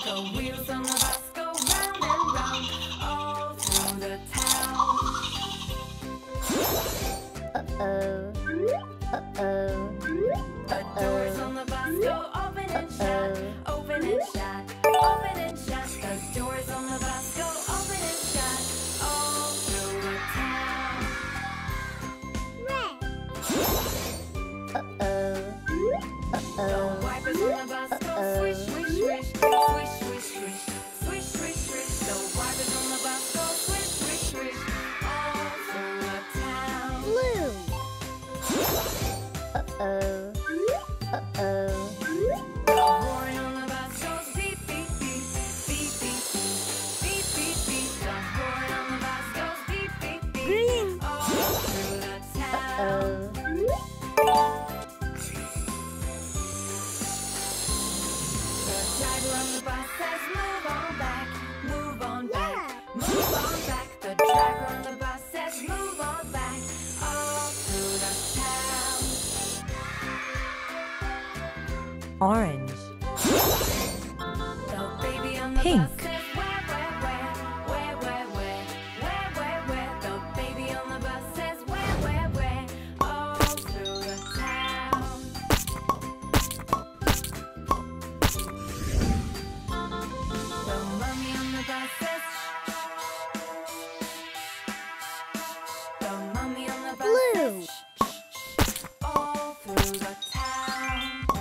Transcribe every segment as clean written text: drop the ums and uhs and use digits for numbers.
The wheels on the bus go round and round all through the town. The doors on the bus go open and shut, open and shut, open and shut. The doors on the bus go open and shut all through the town. The wipers on the bus go swish, swish, swish, swish, swish, swish, swish, swish, swish. The wipers on the bus go swish, swish, swish all through the town. The roaring on the bus goes beep, beep, beep, beep, beep, beep, beep, beep. The roaring on the bus goes beep, beep, beep all through the town. The driver on the bus says move on back, move on back, move on back. The driver on the bus says move on back all through the town. Orange, The baby on the Pink. bus says where, where, where, where, where, where, where, where, where. The baby on the bus says where, all through the town. The mummy on the bus says shh, the mummy on the bus says shh, all through the town.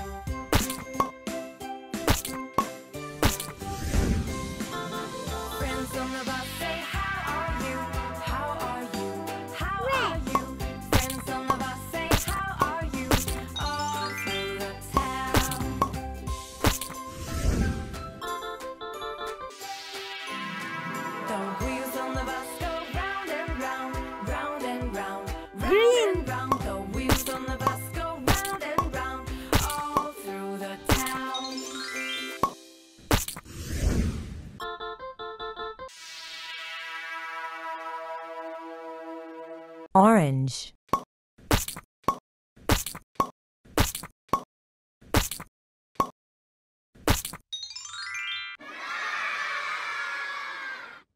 Friends on the bus say how are you, how are you, how are you. Friends on the bus say how are you, all through the town. The wheels on the bus go round and round, round and round, round and round. The wheels on the bus go round and round all through the town. orange,